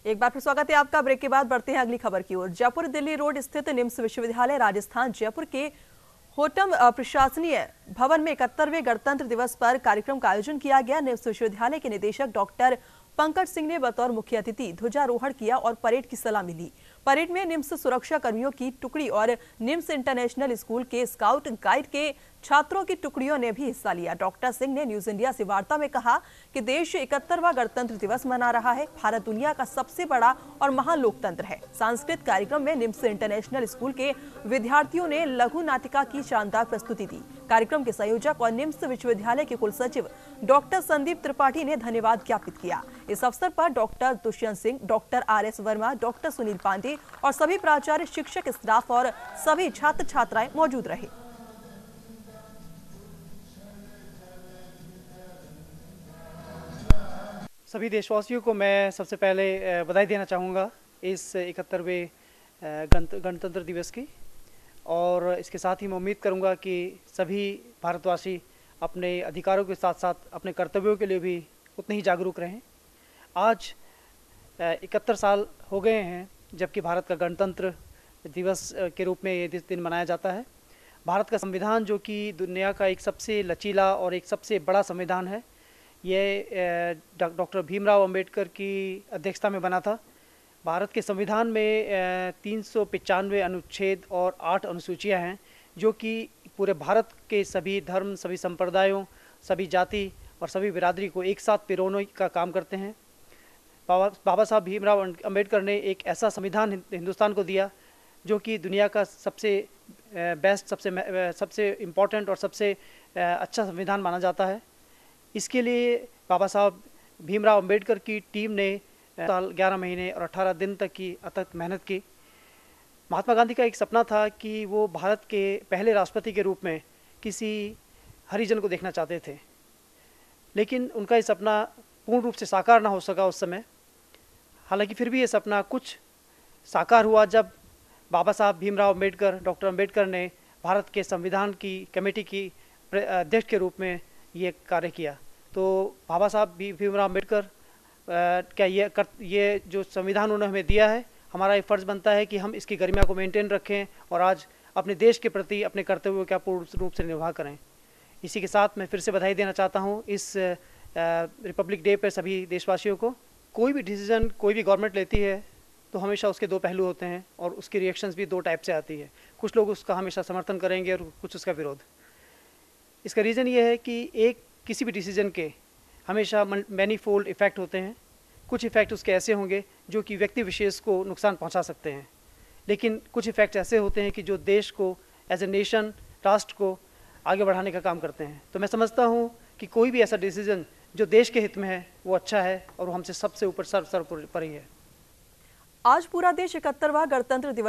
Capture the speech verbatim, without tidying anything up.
एक बार फिर स्वागत है आपका। ब्रेक के बाद बढ़ते हैं अगली खबर की ओर। जयपुर दिल्ली रोड स्थित निम्स विश्वविद्यालय राजस्थान जयपुर के होटम प्रशासनीय भवन में इकहत्तरवें गणतंत्र दिवस पर कार्यक्रम का आयोजन किया गया। निम्स विश्वविद्यालय के निदेशक डॉक्टर पंकज सिंह ने बतौर मुख्य अतिथि ध्वजारोहण किया और परेड की सलामी ली। परेड में निम्स सुरक्षा कर्मियों की टुकड़ी और निम्स इंटरनेशनल स्कूल के स्काउट गाइड के छात्रों की टुकड़ियों ने भी हिस्सा लिया। डॉक्टर सिंह ने न्यूज इंडिया से वार्ता में कहा कि देश इकहत्तरवां गणतंत्र दिवस मना रहा है। भारत दुनिया का सबसे बड़ा और महान लोकतंत्र है। सांस्कृतिक कार्यक्रम में निम्स इंटरनेशनल स्कूल के विद्यार्थियों ने लघु नाटिका की शानदार प्रस्तुति दी। कार्यक्रम के संयोजक और निम्स विश्वविद्यालय के कुलसचिव डॉक्टर संदीप त्रिपाठी ने धन्यवाद ज्ञापित किया। इस अवसर पर doctor Dushyant Singh, doctor R S Verma, doctor Sunil Pandey और सभी प्राचार्य, शिक्षक, स्टाफ और सभी छात्र छात्राएं मौजूद रहे। सभी देशवासियों को मैं सबसे पहले बधाई देना चाहूँगा इस इकहत्तरवें गणतंत्र दिवस की, और इसके साथ ही मैं उम्मीद करूँगा कि सभी भारतवासी अपने अधिकारों के साथ साथ अपने कर्तव्यों के लिए भी उतने ही जागरूक रहें। आज इकहत्तर साल हो गए हैं जबकि भारत का गणतंत्र दिवस के रूप में ये दिन मनाया जाता है। भारत का संविधान, जो कि दुनिया का एक सबसे लचीला और एक सबसे बड़ा संविधान है, ये डॉक्टर भीमराव अंबेडकर की अध्यक्षता में बना था। भारत के संविधान में तीन सौ पचानवे अनुच्छेद और आठ अनुसूचियां हैं, जो कि पूरे भारत के सभी धर्म, सभी संप्रदायों, सभी जाति और सभी बिरादरी को एक साथ पिरोने का काम करते हैं। बाबा बाबा साहब भीमराव अंबेडकर ने एक ऐसा संविधान हिंदुस्तान को दिया जो कि दुनिया का सबसे बेस्ट, सबसे सबसे इम्पोर्टेंट और सबसे अच्छा संविधान माना जाता है। इसके लिए बाबा साहब भीमराव अंबेडकर की टीम ने साल ग्यारह महीने और अठारह दिन तक की अथक मेहनत की। महात्मा गांधी का एक सपना था कि वो भारत के पहले राष्ट्रपति के रूप में किसी हरिजन को देखना चाहते थे, लेकिन उनका ये सपना पूर्ण रूप से साकार ना हो सका उस समय। हालांकि फिर भी ये सपना कुछ साकार हुआ जब बाबा साहब भीमराव अंबेडकर, डॉक्टर अंबेडकर ने भारत के संविधान की कमेटी की अध्यक्ष के रूप में ये कार्य किया। तो बाबा साहब भीमराव अंबेडकर क्या ये कर, ये जो संविधान उन्होंने हमें दिया है, हमारा ये फर्ज बनता है कि हम इसकी गरिमा को मेंटेन रखें और आज अपने देश के प्रति अपने कर्तव्यों का पूर्ण रूप से निर्वाह करें। इसी के साथ मैं फिर से बधाई देना चाहता हूँ इस रिपब्लिक डे पर सभी देशवासियों को। कोई भी डिसीजन कोई भी गवर्नमेंट लेती है तो हमेशा उसके दो पहलू होते हैं और उसकी रिएक्शंस भी दो टाइप से आती है। कुछ लोग उसका हमेशा समर्थन करेंगे और कुछ उसका विरोध। इसका रीज़न ये है कि एक किसी भी डिसीजन के हमेशा मैनी फोल्ड इफ़ेक्ट होते हैं। कुछ इफ़ेक्ट उसके ऐसे होंगे जो कि व्यक्ति विशेष को नुकसान पहुंचा सकते हैं, लेकिन कुछ इफ़ेक्ट ऐसे होते हैं कि जो देश को एज ए नेशन, राष्ट्र को आगे बढ़ाने का काम करते हैं। तो मैं समझता हूं कि कोई भी ऐसा डिसीजन जो देश के हित में है वो अच्छा है और वो हमसे सबसे ऊपर सर्व सर्व पर ही है। आज पूरा देश इकहत्तरवां गणतंत्र दिवस